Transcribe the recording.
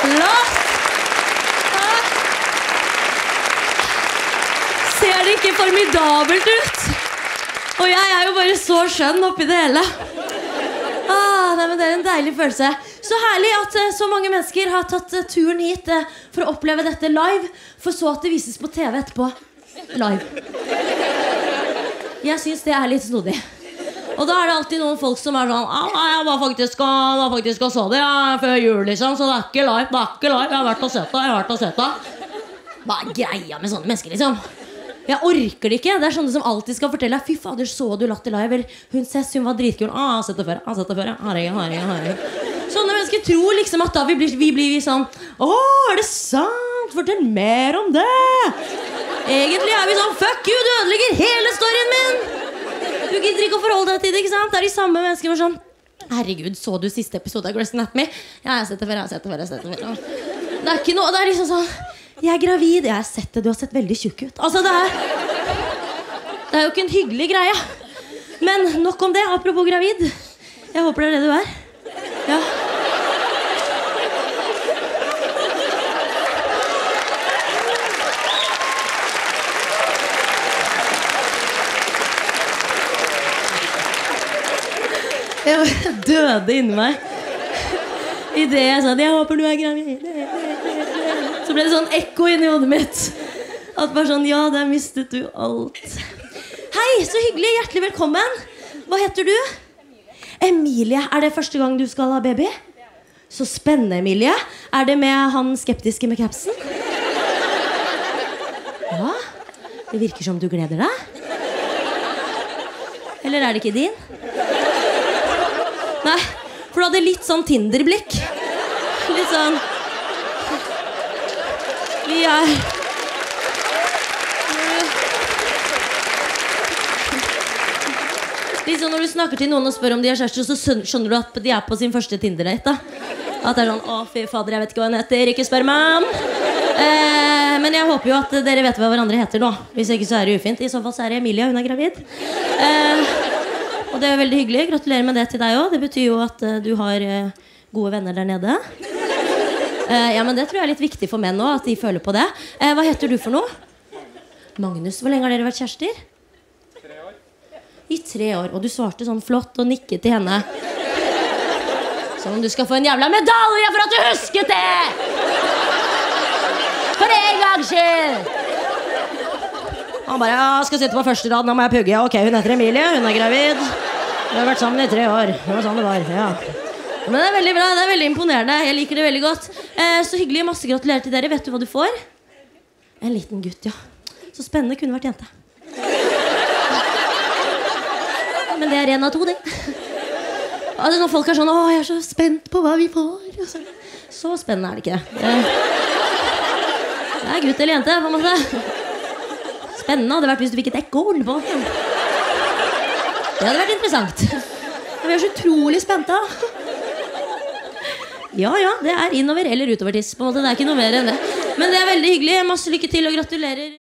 Flott! Ser det ikke formidabelt ut? Og jeg er jo bare så skjønn oppi det hele. Nei, men det er en deilig følelse. Så herlig at så mange mennesker har tatt turen hit for å oppleve dette live, for så at det vises på TV etterpå. Live. Jeg synes det er litt snodig. Og da er det alltid noen folk som er sånn jeg var faktisk og så det før jul, liksom. Så det er ikke live, Jeg har vært og sett det, Hva er greia med sånne mennesker, liksom? Jeg orker det ikke. Det er sånne som alltid skal fortelle fy fader, så du Latter Live? Eller hun Cess, hun var dritkul. Jeg har sett det før, Herregud. Sånne mennesker tror liksom at da vi blir sånn er det sant? Fortell mer om det. Egentlig er vi sånn fuck you, du ødelegger hele storyen min. Du gidder ikke å forholde deg til det, ikke sant? Det er de samme mennesker som sånn herregud, så du siste episode av Grey's Anatomy? Ja, jeg har sett det før. Det er ikke noe, det er liksom sånn jeg er gravid, jeg har sett det, du har sett veldig tjukk ut. Altså, det er jo ikke en hyggelig greie. Men nok om det, apropos gravid. Jeg håper det er det du er. Ja. Jeg døde inni meg i det jeg sa, jeg håper du er gravid. Så ble det sånn ekko inni hodet mitt. At bare sånn, ja, der mistet du alt. Hei, så hyggelig, hjertelig velkommen. Hva heter du? Emilie. Er det første gang du skal ha baby? Så spennende, Emilie. Er det med han skeptiske med capsen? Ja, det virker som du gleder deg. Eller er det ikke din? Nei, for du hadde litt sånn Tinder-blikk. Litt sånn vi er liksom når du snakker til noen og spør om de er kjærester, så skjønner du at de er på sin første Tinder-date. At det er sånn, fy fader, jeg vet ikke hva hun heter, ikke spør meg. Men jeg håper jo at dere vet hva hverandre heter nå. Hvis ikke så er det ufint. I så fall så er det Emilia, hun er gravid. Og det er veldig hyggelig, gratulerer med det til deg også. Det betyr jo at du har gode venner der nede. Ja, men det tror jeg er litt viktig for menn også, at de føler på det. Hva heter du for noe? Magnus, hvor lenge har dere vært kjærester? 3 år. I 3 år, og du svarte sånn flott og nikket til henne. Som om du skal få en jævla medalje for at du husket det! For en gang skyld! Han bare, jeg skal sitte på første rad, nå må jeg pugge. Ok, hun heter Emilie, hun er gravid. Vi har vært sammen i 3 år. Det var sånn det var, ja. Men det er veldig bra, det er veldig imponerende. Jeg liker det veldig godt. Så hyggelig, masse gratulerer til dere. Vet du hva du får? En liten gutt, ja. Så spennende, kunne vært jente. Men det er 1 av 2, det. Altså, når folk er sånn, jeg er så spent på hva vi får. Så spennende er det ikke. Det er gutt eller jente, på en måte. Spennende hadde det vært hvis du fikk et ekkorn på. Det hadde vært interessant. Vi er så utrolig spente. Ja, det er innover eller utover tiss, på en måte. Det er ikke noe mer enn det. Men det er veldig hyggelig. Masse lykke til og gratulerer.